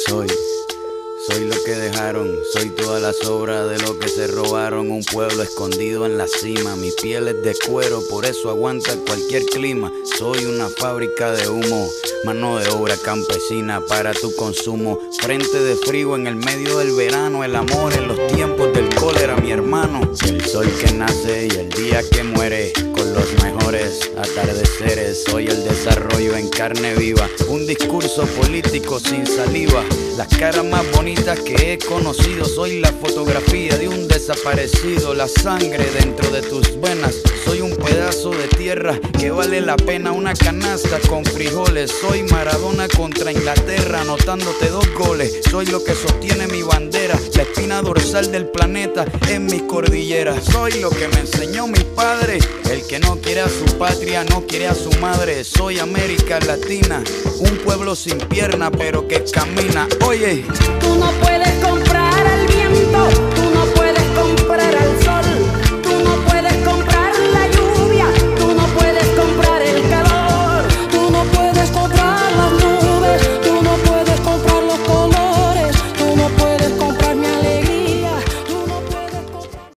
Soy lo que dejaron, soy toda la sobra de lo que se robaron. Un pueblo escondido en la cima, mi piel es de cuero, por eso aguanta cualquier clima. Soy una fábrica de humo, mano de obra campesina para tu consumo. Frente de frío en el medio del verano, el amor en los tiempos del cólera, mi hermano. El sol que nace y el día que muere, con los mejores atardeceres. Soy el desarrollo en carne viva, un discurso político sin saliva. Las caras más bonitas que he conocido, soy la fotografía de un desaparecido. La sangre dentro de tus venas, soy un pedazo de tierra que vale la pena una canasta con frijoles. Soy Maradona contra Inglaterra, anotándote 2 goles. Soy lo que sostiene mi bandera, la espina dorsal del planeta en mis cordilleras. Soy lo que me enseñó mi padre, el que no quiere a su patria, no quiere a su madre. Soy América Latina, un pueblo sin pierna pero que camina. Oye,